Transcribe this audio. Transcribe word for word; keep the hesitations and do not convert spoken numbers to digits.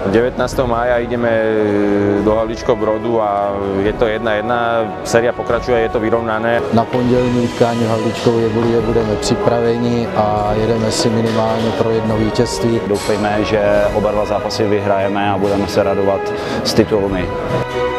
devätnásteho mája ideme do Havlíčkova Brodu a je to jedna jedna, séria pokračuje, je to vyrovnané. Na pondělní utkání v Havlíčkově Bodě budeme připraveni a jedeme si minimálně pro jedno vítězství. Doufejme, že oba dva zápasy vyhrajeme a budeme se radovat z titulu my.